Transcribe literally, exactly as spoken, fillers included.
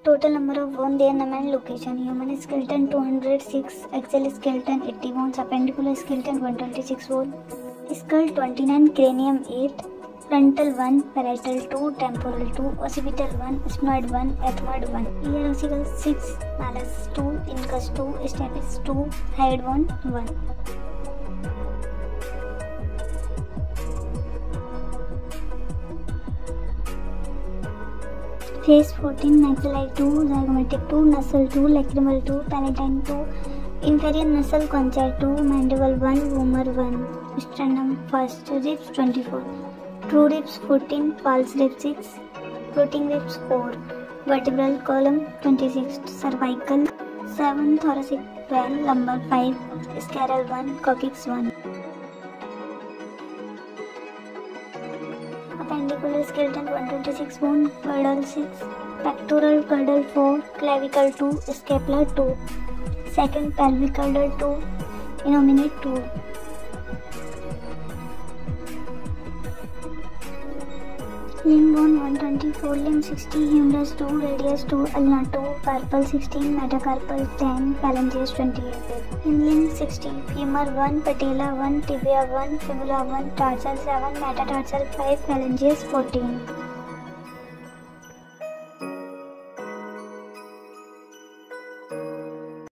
Total number of bone, their name and location. Human skeleton two hundred six, axial skeleton eighty bones, appendicular skeleton one hundred twenty-six bone, skull twenty-nine, cranium eight, frontal one, parietal two, temporal two, occipital one, sphenoid one, ethmoid one, ear ossicle six, malleus two, incus two, stapes two, head bone one. Face fourteen, maxillary two, zygomatic two, nasal two, lacrimal two, palatine two, inferior nasal concha two, mandible one, vomer one, sternum first, ribs twenty-four, true ribs fourteen, false ribs six, floating ribs four, vertebral column twenty-six, cervical seven, thoracic twelve, lumbar five, scrotal one, coccyx one. Appendicular skeleton one hundred twenty-six bone, caudal six, pectoral caudal four, clavicle two, scapular two, second pelvic caudal two, innominate two. Limb bone one hundred twenty-four, limb sixty, humerus two, radius two, ulna two, carpal sixteen, metacarpal ten, phalanges twenty-eight. In limb sixty, femur one, patella one, tibia one, fibula one, tarsal seven, metatarsal five, phalanges fourteen.